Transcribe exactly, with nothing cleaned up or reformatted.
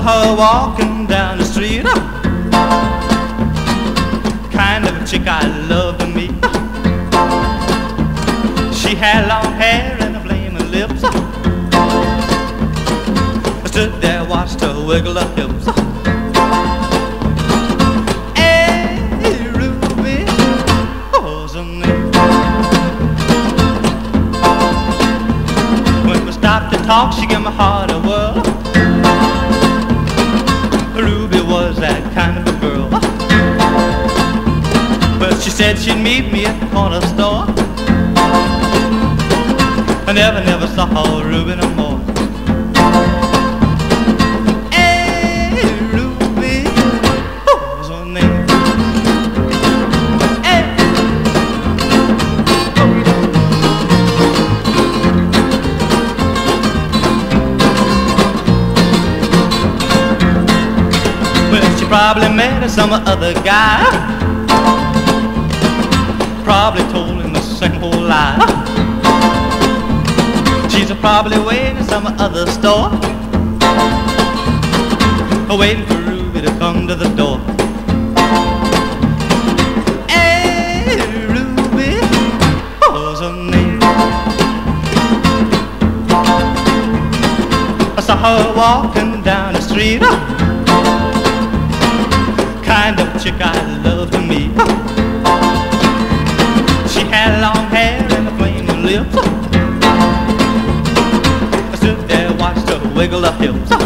her walking down the street, kind of a chick I love to meet. She had long hair and a flaming lips. I stood there, watched her wiggle her hips. Hey, Ruby, what's her name? When we stopped to talk, she gave my heart a whirl. Ruby was that kind of a girl. But she said she'd meet me at the corner store. I never, never saw Ruby no more. Hey, Ruby, what's her name? Hey. Well, she probably met some other guy. Probably told him the same old lie. She's probably waiting in some other store, waiting for Ruby to come to the door. Hey, Ruby, what's her name? I saw her walking down the street, kind of chick I love to meet. She had long hair and a flaming lips. Wiggle her hips.